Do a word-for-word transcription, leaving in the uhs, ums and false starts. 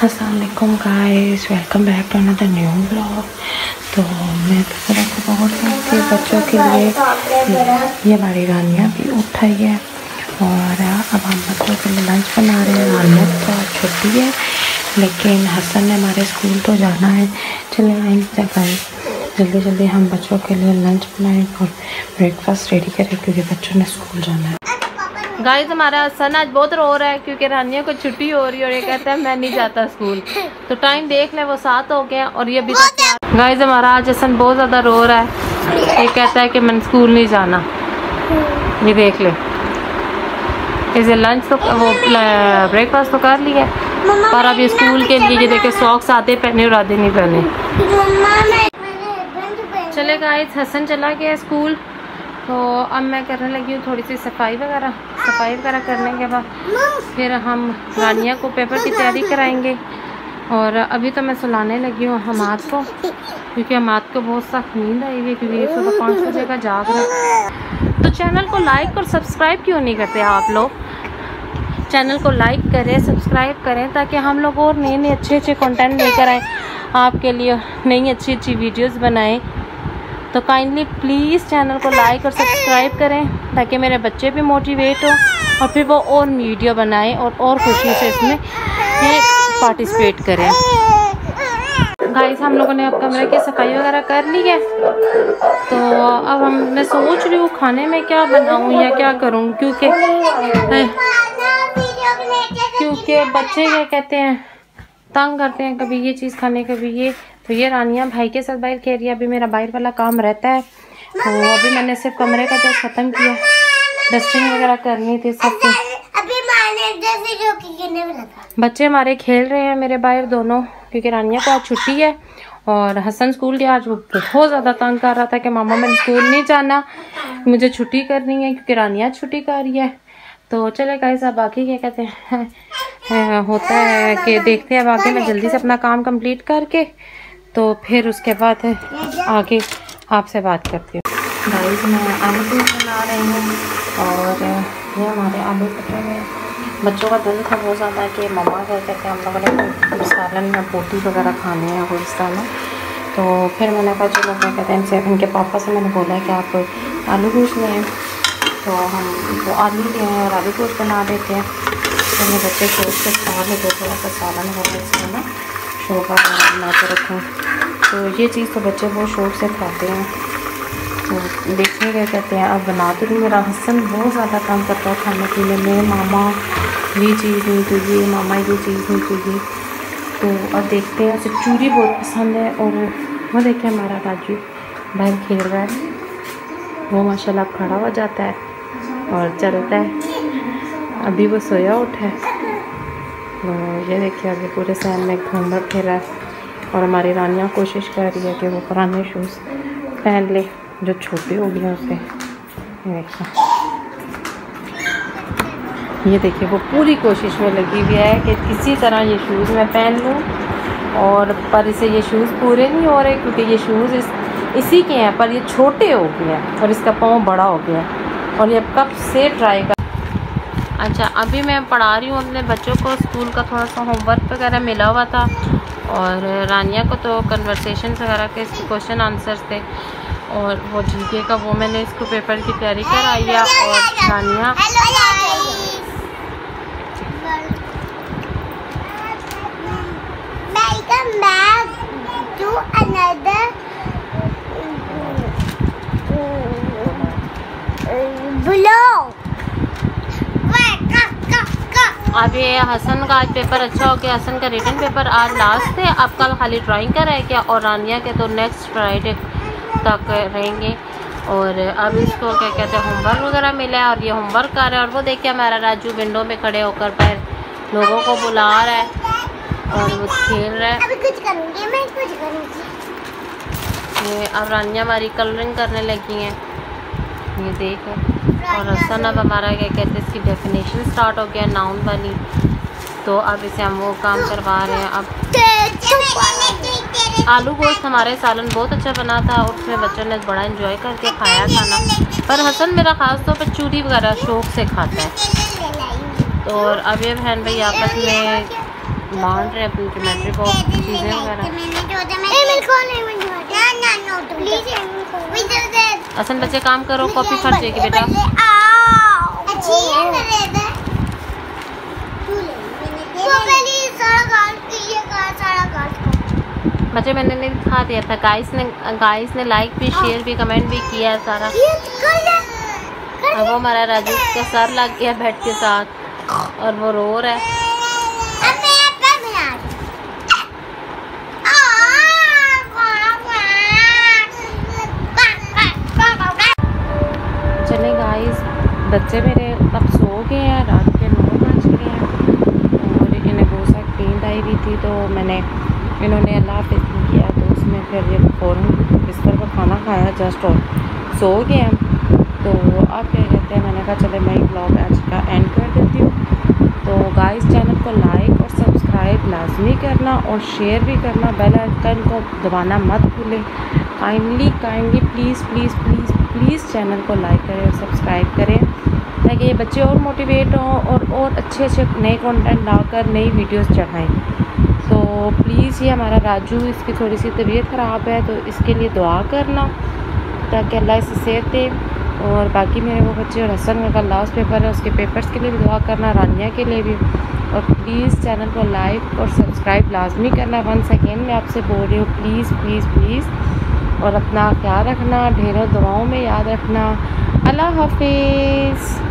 अस्सलाम वालेकुम guys, welcome back to another new blog. तो मैं तो थोड़ा सा बहुत साथ बच्चों के लिए ये हमारी रानिया भी उठाई है और अब हम बच्चों के लिए लंच बना रहे हैं। रानिया तो आज छुट्टी है लेकिन हसन ने हमारे स्कूल तो जाना है। चले आएंगे गाइस, जल्दी जल्दी हम बच्चों के लिए लंच बनाएं और ब्रेकफास्ट रेडी करें क्योंकि बच्चों ने स्कूल जाना है। गाइस हमारा सन आज बहुत रो रहा है क्योंकि रानिया को छुट्टी हो रही है और ये कहता है मैं नहीं जाता स्कूल। तो टाइम देख ले, वो सात हो गया और ये भी गाइस हमारा आज सन बहुत ज़्यादा रो रहा है। ये कहता है कि मैं स्कूल नहीं जाना। ये देख ले, इसे लंच तो वो ब्रेकफास्ट तो कर लिया पर अब ये स्कूल के लिए ये देखे सॉक्स आधे पहने और आधे नहीं पहने। चले गाइस, हसन चला गया स्कूल तो अब मैं करने लगी हूँ थोड़ी सी सफाई वगैरह। सफाई वगैरह करने के बाद फिर हम रानिया को पेपर की तैयारी कराएंगे। और अभी तो मैं सुलाने लगी हूँ हमाद को क्योंकि हमाद को बहुत सख्त नींद आई हुई है क्योंकि सुबह पाँच बजे का जाग रहा है। तो चैनल को लाइक और सब्सक्राइब क्यों नहीं करते आप लोग? चैनल को लाइक करें, सब्सक्राइब करें ताकि हम लोग और नए नए अच्छे अच्छे कंटेंट लेकर आएँ आपके लिए, नई अच्छी अच्छी वीडियोज़ बनाएँ। तो काइंडली प्लीज़ चैनल को लाइक और सब्सक्राइब करें ताकि मेरे बच्चे भी मोटिवेट हो और फिर वो और वीडियो बनाएं और और खुशी से इसमें पार्टिसिपेट करें। गाइस हम लोगों ने अब कमरे की सफाई वगैरह कर ली है तो अब हम मैं सोच रही हूँ खाने में क्या बनाऊँ या क्या करूँ क्योंकि क्योंकि बच्चे क्या कहते हैं तंग करते हैं, कभी ये चीज़ खाने कभी ये। तो ये रानिया भाई के साथ बाहर खेल रही है। अभी मेरा बाहर वाला काम रहता है तो अभी मैंने सिर्फ कमरे का जो ख़त्म किया, डस्टिंग वगैरह करनी थी सब कुछ। बच्चे हमारे खेल रहे हैं मेरे बाहर दोनों क्योंकि रानिया को आज छुट्टी है और हसन स्कूल गया। आज वो बहुत ज़्यादा तंग कर रहा था कि मामा मैंने स्कूल नहीं जाना, मुझे छुट्टी करनी है क्योंकि रानिया छुट्टी कर रही है। तो चले गाइस अब बाकी क्या कहते हैं होता है कि देखते हैं अब आगे। मैं जल्दी से अपना काम कंप्लीट करके तो फिर उसके बाद आगे आपसे बात करती हूँ। गाइस मैं आलू पूरी बना रही हूँ और ये हमारे आलू कटे हुए। बच्चों का दिल था बहुत ज़्यादा कि मम्मा क्या कहते हैं हम लोगों ने सालन या बोटी वगैरह खाने हैं कोई में। तो फिर मैंने कहा चलो क्या कहते हैं इनसे इनके पापा से मैंने बोला कि आप आलू गोश्त लें तो हम वो आलू लिए हैं और आलू गोश्त बना देते हैं। तो मेरे बच्चे शौक से खा लेते, थोड़ा सा सालन वगैरह इसमें ना शोरबा वगैरह बना के रखूँ तो ये चीज़ तो बच्चे बहुत शौक से खाते हैं। तो देखिए क्या कहते हैं अब बना तो नहीं। मेरा हसन बहुत ज़्यादा काम करता है खाने पीने में, मामा ये चीज़ नहीं चाहिए, मामा ये चीज़ नहीं चाहिए। तो अब देखते हैं, उसे चूरी बहुत पसंद है और वो देखिए हमारा राजू बाहर खेल रहा है। वो माशाल्लाह खड़ा हो जाता है और चलता है। अभी वो सोया उठा है तो ये देखिए अभी पूरे सहन में घूम फिर रहा है। और हमारी रानियाँ कोशिश कर रही है कि वो पुराने शूज़ पहन ले जो छोटे हो गए उससे। ये देखिए ये देखिए वो पूरी कोशिश में लगी हुई है कि किसी तरह ये शूज़ मैं पहन लूँ और पर इसे ये शूज़ पूरे नहीं हो रहे क्योंकि ये शूज़ इस इसी के हैं पर ये छोटे हो गए हैं और इसका पाँव बड़ा हो गया और ये कब से ट्राई कर। अच्छा अभी मैं पढ़ा रही हूँ अपने बच्चों को, स्कूल का थोड़ा सा होमवर्क वगैरह मिला हुआ था और रानिया को तो कन्वर्सेशन वगैरह के क्वेश्चन आंसर्स थे और वो जीके का वो मैंने इसको पेपर की तैयारी कराई है। और रानिया अब ये हसन का आज पेपर अच्छा हो गया। हसन का रिटन पेपर आज लास्ट थे, अब कल खाली ड्राइंग का रह गया और रानिया के तो नेक्स्ट फ्राइडे तक रहेंगे। और अब इसको क्या कहते हैं होमवर्क वगैरह मिला है और ये होमवर्क कर रहा है। और वो देखिए हमारा राजू विंडो में खड़े होकर पर लोगों को बुला रहा है और वो खेल रहा है। अभी कुछ करूँगी मैं कुछ करूँगी। ये अब रानिया हमारी कलरिंग करने लगी हैं, ये देखो। और हसन अब हमारा क्या कहते हैं इसकी डेफिनेशन स्टार्ट हो गया नाउन वाली, तो अब इसे हम वो काम करवा रहे हैं। अब आलू गोश्त हमारे सालन बहुत अच्छा बना था और उसमें बच्चों ने बड़ा एंजॉय करके खाया खाना। पर हसन मेरा ख़ास तौर पर चूरी वगैरह शौक से खाता है। तो और अब ये बहन भाई आपस में बांट रहे अपनी ज्योमेट्री बॉक्स चीज़ें वगैरह। असन बच्चे काम करो, कॉपी फट जाएगी बेटा। बच्चे मैंने नहीं दिखा दिया था, गाइस ने गाइस ने लाइक भी, शेयर भी, कमेंट भी किया है सारा। अब वो हमारा राजू का सर लग गया बेड के साथ और वो रो रहा है। चले गाइस, बच्चे मेरे अब सो गए हैं, रात के नौ बज गए हैं और इन्हें बहुत सारी नींद आई हुई थी, तो मैंने इन्होंने अल्लाह हाफ़िज़ किया तो उसमें फिर ये फ़ौरन बिस्तर पर खाना खाया जस्ट और सो गए हैं। तो आप क्या कहते हैं, मैंने कहा चले मैं ब्लॉग आज का एंड कर देती हूँ। तो गाइस चैनल को लाइक और सब्सक्राइब लाजमी करना और शेयर भी करना, बेल आइकन को दबाना मत भूलें। Kindly kindly please please please please channel को लाइक करें और सब्सक्राइब करें ताकि ये बच्चे और मोटिवेट हों और और अच्छे अच्छे नए कंटेंट लाकर नई वीडियोस चढ़ाएं। तो प्लीज़ ये हमारा राजू, इसकी थोड़ी सी तबीयत ख़राब है तो इसके लिए दुआ करना ताकि अल्लाह इसे सेहत दे। और बाकी मेरे वो बच्चे और हसन का लास्ट पेपर है, उसके पेपर्स के लिए भी दुआ करना, रानिया के लिए भी। और प्लीज़ चैनल को लाइक और सब्सक्राइब लाजमी करना। वन सेकेंड में आपसे बोल रही हूँ, प्लीज़ प्लीज़ प्लीज़। और अपना ख्याल रखना, ढेरों दुआओं में याद रखना। अल्लाह हाफिज़।